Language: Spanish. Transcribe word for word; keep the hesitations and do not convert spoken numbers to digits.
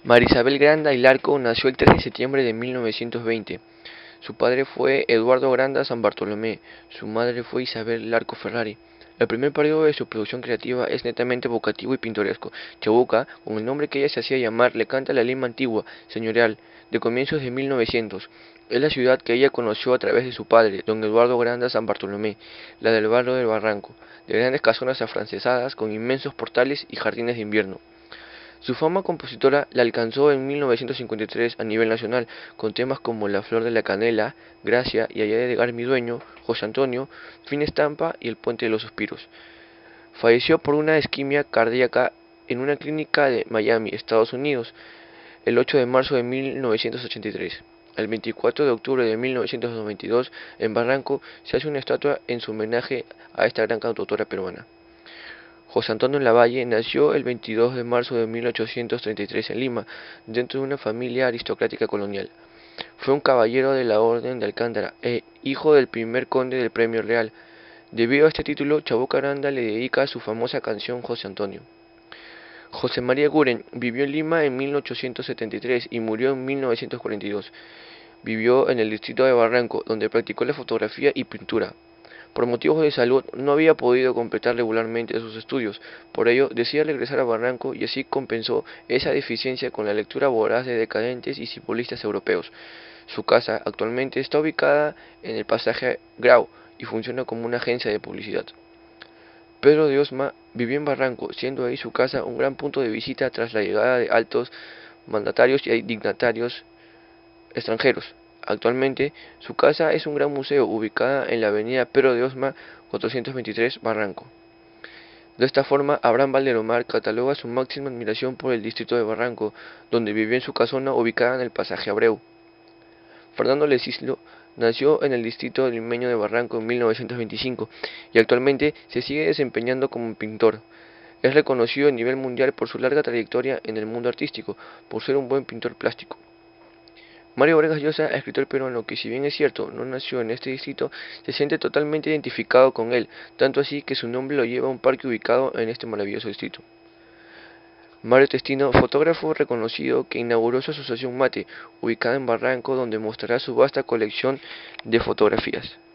Marisabel Granda y Larco nació el tres de septiembre de mil novecientos veinte. Su padre fue Eduardo Granda San Bartolomé, su madre fue Isabel Larco Ferrari. El primer periodo de su producción creativa es netamente evocativo y pintoresco. Chabuca, con el nombre que ella se hacía llamar, le canta la Lima antigua, señorial, de comienzos de mil novecientos. Es la ciudad que ella conoció a través de su padre, don Eduardo Granda San Bartolomé, la del barrio del Barranco, de grandes casonas afrancesadas con inmensos portales y jardines de invierno. Su fama compositora la alcanzó en mil novecientos cincuenta y tres a nivel nacional, con temas como La Flor de la Canela, Gracia y Allá de llegar mi dueño, José Antonio, Fin Estampa y El Puente de los Suspiros. Falleció por una isquemia cardíaca en una clínica de Miami, Estados Unidos, el ocho de marzo de mil novecientos ochenta y tres. El veinticuatro de octubre de mil novecientos noventa y dos, en Barranco, se hace una estatua en su homenaje a esta gran cantautora peruana. José Antonio Lavalle nació el veintidós de marzo de mil ochocientos treinta y tres en Lima, dentro de una familia aristocrática colonial. Fue un caballero de la Orden de Alcántara e hijo del primer conde del Premio Real. Debido a este título, Chabuca Granda le dedica su famosa canción José Antonio. José María Guren vivió en Lima en mil ochocientos setenta y tres y murió en mil novecientos cuarenta y dos. Vivió en el distrito de Barranco, donde practicó la fotografía y pintura. Por motivos de salud no había podido completar regularmente sus estudios, por ello decide regresar a Barranco y así compensó esa deficiencia con la lectura voraz de decadentes y simbolistas europeos. Su casa actualmente está ubicada en el pasaje Grau y funciona como una agencia de publicidad. Pedro de Osma vivió en Barranco, siendo ahí su casa un gran punto de visita tras la llegada de altos mandatarios y dignatarios extranjeros. Actualmente, su casa es un gran museo ubicada en la avenida Pedro de Osma cuatrocientos veintitrés, Barranco. De esta forma, Abraham Valderomar cataloga su máxima admiración por el distrito de Barranco, donde vivió en su casona ubicada en el pasaje Abreu. Fernando Lecislo nació en el distrito limeño de Barranco en mil novecientos veinticinco y actualmente se sigue desempeñando como pintor. Es reconocido a nivel mundial por su larga trayectoria en el mundo artístico, por ser un buen pintor plástico. Mario Vargas Llosa, escritor peruano que, si bien es cierto, no nació en este distrito, se siente totalmente identificado con él, tanto así que su nombre lo lleva a un parque ubicado en este maravilloso distrito. Mario Testino, fotógrafo reconocido que inauguró su asociación Mate, ubicada en Barranco, donde mostrará su vasta colección de fotografías.